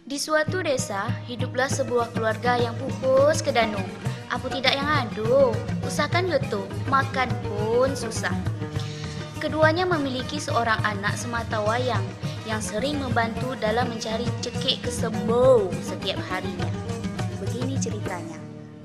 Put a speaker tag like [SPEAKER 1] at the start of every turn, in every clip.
[SPEAKER 1] Di suatu desa, hiduplah sebuah keluarga yang pupus ke danau. Apa tidak yang ado, usahakan getuk, makan pun susah. Keduanya memiliki seorang anak semata wayang yang sering membantu dalam mencari cekik kesembau setiap harinya. Begini ceritanya.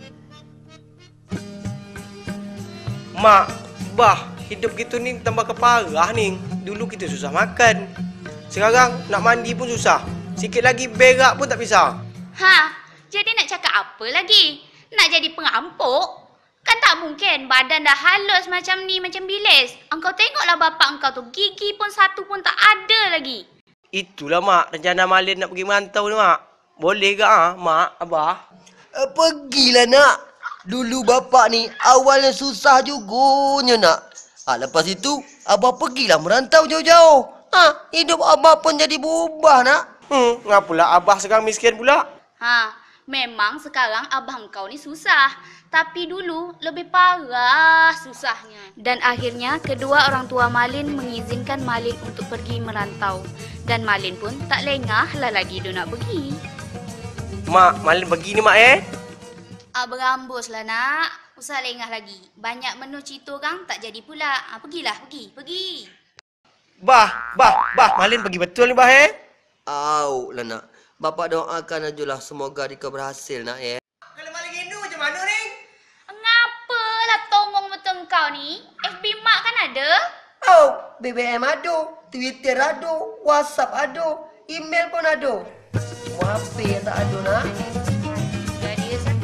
[SPEAKER 2] Mak, bah, hidup gitu nih tambah keparah nih. Dulu kita susah makan. Sekarang nak mandi pun susah. Sikit lagi berak pun tak bisa.
[SPEAKER 1] Jadi nak cakap apa lagi? Nak jadi pengampuk? Kan tak mungkin badan dah halus macam ni, macam bilis. Engkau tengoklah bapak engkau tu, gigi pun satu pun tak ada lagi.
[SPEAKER 2] Itulah mak, rencana Malin nak pergi merantau ni mak. Boleh ke mak, abah?
[SPEAKER 3] Pergilah nak. Dulu bapak ni awalnya susah jugunya nak. Lepas itu abah pergilah merantau jauh-jauh. Hidup abah pun jadi berubah nak.
[SPEAKER 2] Ngapalah abah sekarang miskin pula?
[SPEAKER 1] Memang sekarang abah engkau ni susah. Tapi dulu lebih parah susahnya. Dan akhirnya kedua orang tua Malin mengizinkan Malin untuk pergi merantau. Dan Malin pun tak lengah lah lagi dia nak pergi.
[SPEAKER 2] Mak, Malin pergi ni mak
[SPEAKER 1] Berambus lah nak. Usah lengah lagi. Banyak menu cerita orang tak jadi pula. Pergilah, pergi.
[SPEAKER 2] Bah, Malin pergi betul ni bah
[SPEAKER 3] Au lah nak. Bapak doakan ajalah semoga Dika berhasil nak
[SPEAKER 2] Kalau Malin rindu macam mana ni?
[SPEAKER 1] Ngapalah tongong betul kau ni? FB Mak kan ada?
[SPEAKER 3] BBM ada, Twitter ada, WhatsApp ada, email pun ada. Semua HP yang tak ada nak.
[SPEAKER 1] Jadi satu.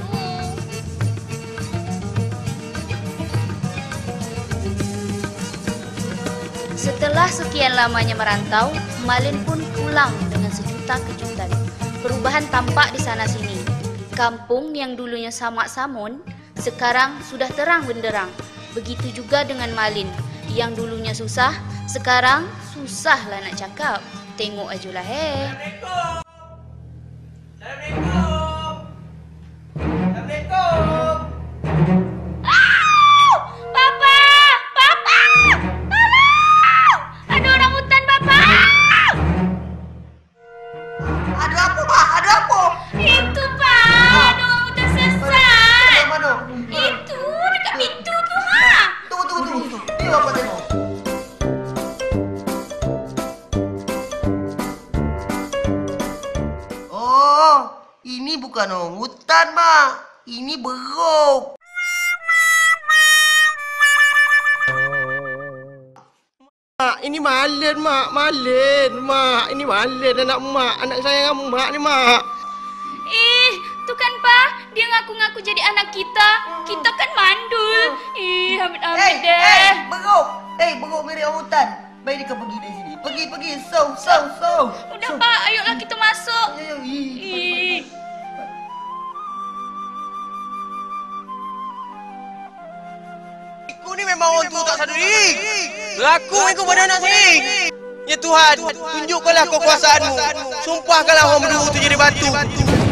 [SPEAKER 1] Setelah sekian lamanya merantau, Malin pun pulang dengan sejuta kejutan. Perubahan tampak di sana sini. Kampung yang dulunya samak samun, sekarang sudah terang benderang. Begitu juga dengan Malin, yang dulunya susah, sekarang susah lah nak cakap. Tengok ajulah
[SPEAKER 2] Assalamualaikum. Assalamualaikum.
[SPEAKER 1] Papa! Papa! Tolong! Ada orang hutan, Papa!
[SPEAKER 3] Ada apa mak? Ada apa?
[SPEAKER 1] Itu, Pak! Ada orang hutan sesat!
[SPEAKER 3] Mana?
[SPEAKER 1] Itu, dekat pintu tu,
[SPEAKER 3] Tunggu. Ni bapak tengok. Oh, ini bukan orang hutan mak. Ini beruk.
[SPEAKER 2] Mak, ini Malin mak, ini Malin anak mak, anak sayang mak ni mak.
[SPEAKER 1] Tu kan, Pak. Dia ngaku-ngaku jadi anak kita. Kita kan mandul. Amit-amit deh.
[SPEAKER 3] Beruk mirip orang hutan. Baik Dika pergi dari sini. Pergi. So.
[SPEAKER 1] Udah, Pak. Ayolah kita masuk.
[SPEAKER 3] Yo.
[SPEAKER 2] Aku ni memang orang tua tak sadar diri. Berlaku aku pada anak sini. Ya Tuhan, tunjukkanlah kekuasaanmu. Sumpahkanlah orang berdua tu jadi batu.